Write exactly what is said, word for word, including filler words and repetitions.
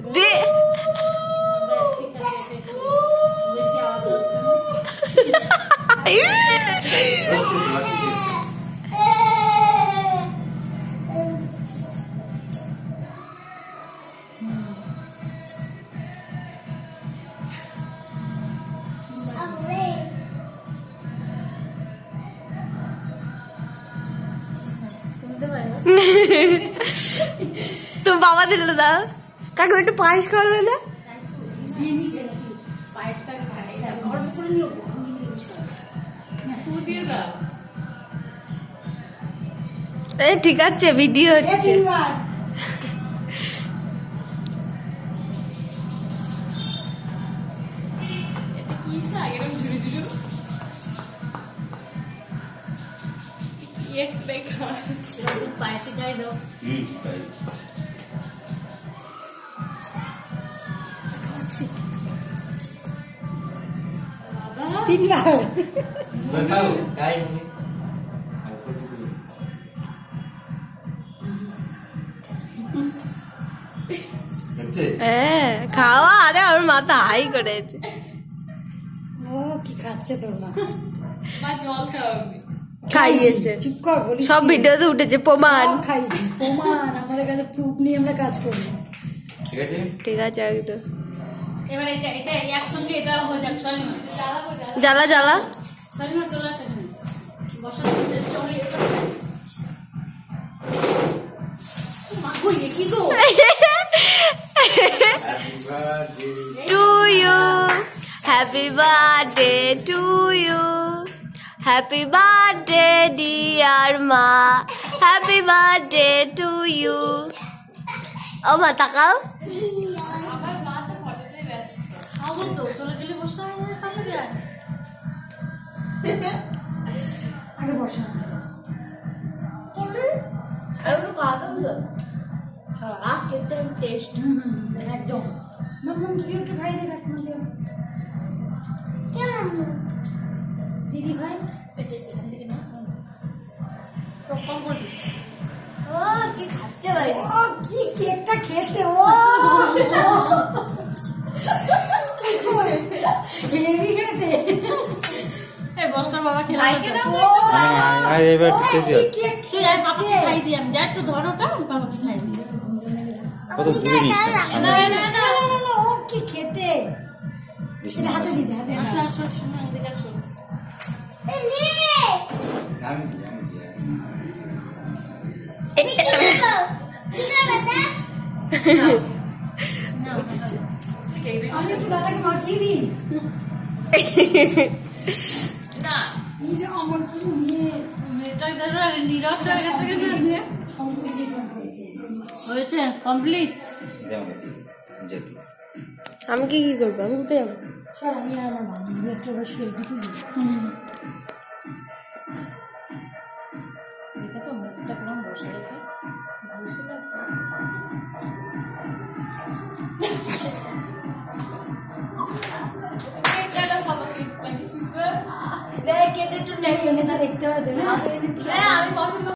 দে তো বাবা দিল দাও কাকু একটু পায়েস খাওয়ালো না এই ঠিক আছে ভিডিও হচ্ছে পায়েসে গাই দাও তিনবার হ্যাঁ খাওয়া আরে আমার মাথা হাই করেছে ও কি খাচ্ছে তোর মা জল খাওয়াবি খাইয়েছে চুপ কর বলি সব ভিডিওতে উঠেছে প্রমাণ খাইছি প্রমাণ আমাদের কাছে প্রুফ নিয়ে আমরা কাজ করি ঠিক আছে ঠিক আছে একদম এবার এটা এটা একসঙ্গে এটা হয়ে যাক সলিমা জ্বালা জ্বালা সলিমা চলে আসে এখানে বসা হচ্ছে চলে এটা মা কই কি গো to you happy birthday to you happy birthday dear মা হ্যাপি বার্থডে টু ইউ ও মা তাকাও চলে চলে বসা আগে বসা একদম একটু খাই দে দিদি ভাই কম করবি ও কি খাচ্ছে ভাই ও কি কেকটা খেতে ও হেভি খেতে এই বস্তার বাবা খেলা আর এবার খেতে দিও তুই আর পাপাকে খাই দি আমি যা একটু ধরোটা আমি পাপাকে খাই দি কত দূরে নিস না না না না না ও কি খেতে এটা হাতে দি হাতে আসো আসো শোনো এদিকে আসো এই নে আমি আমি একটু দাদাকে মাখিয়ে দিই না নিজে আমার কি মেয়ে মেয়েটা ধরো নিরস হয়ে গেছে কিন্তু আজকে সম্পূর্ণ করেছে হয়েছে কমপ্লিট আমি কি কি করবো আমি কোথায় যাবো সর আমি আর আমার মা একটু বসে দিতে দিই দেখেছো মুখটা কেমন বসে গেছে বসে গেছে দেখ কেটে একটু নেই দেখতে হবে না আমি পছন্দ